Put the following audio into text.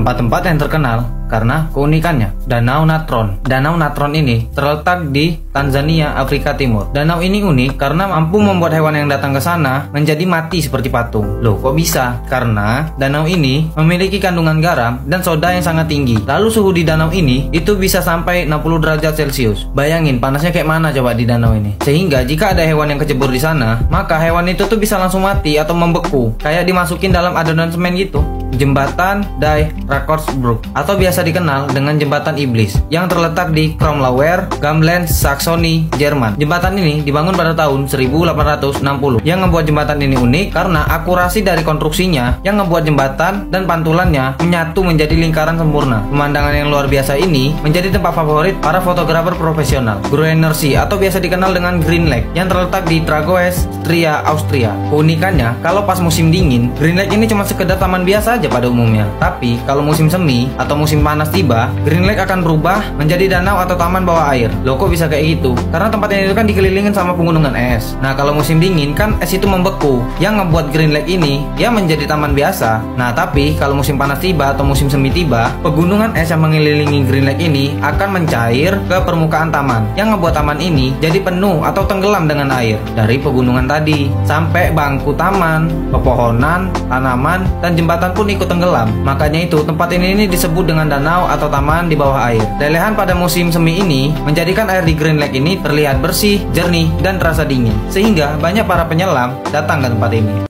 Tempat-tempat yang terkenal karena keunikannya. Danau Natron. Danau Natron ini terletak di Tanzania, Afrika Timur. Danau ini unik karena mampu membuat hewan yang datang ke sana menjadi mati seperti patung. Loh, kok bisa? Karena danau ini memiliki kandungan garam dan soda yang sangat tinggi. Lalu suhu di danau ini itu bisa sampai 60 derajat Celcius. Bayangin panasnya kayak mana coba di danau ini. Sehingga jika ada hewan yang kecebur di sana, maka hewan itu tuh bisa langsung mati atau membeku, kayak dimasukin dalam adonan semen gitu. Jembatan Die Rakorsbrug atau biasa dikenal dengan Jembatan Iblis yang terletak di Kromlauer, Gamlen, Saksoni, Jerman. Jembatan ini dibangun pada tahun 1860. Yang membuat jembatan ini unik karena akurasi dari konstruksinya yang membuat jembatan dan pantulannya menyatu menjadi lingkaran sempurna. Pemandangan yang luar biasa ini menjadi tempat favorit para fotografer profesional. Grüner See atau biasa dikenal dengan Green Lake yang terletak di Tragoes, Styria, Austria. Keunikannya, kalau pas musim dingin, Green Lake ini cuma sekedar taman biasa aja pada umumnya. Tapi kalau musim semi atau musim panas tiba, Green Lake akan berubah menjadi danau atau taman bawah air. Loh, kok bisa kayak gitu? Karena tempat ini kan dikelilingin sama pegunungan es. Nah, kalau musim dingin kan es itu membeku, yang membuat Green Lake ini ya menjadi taman biasa. Nah, tapi kalau musim panas tiba atau musim semi tiba, pegunungan es yang mengelilingi Green Lake ini akan mencair ke permukaan taman, yang membuat taman ini jadi penuh atau tenggelam dengan air dari pegunungan tadi. Sampai bangku taman, pepohonan, tanaman, dan jembatan pun ikut tenggelam. Makanya itu tempat ini disebut dengan danau atau taman di bawah air. Lelehan pada musim semi ini menjadikan air di Green Lake ini terlihat bersih, jernih, dan terasa dingin, sehingga banyak para penyelam datang ke tempat ini.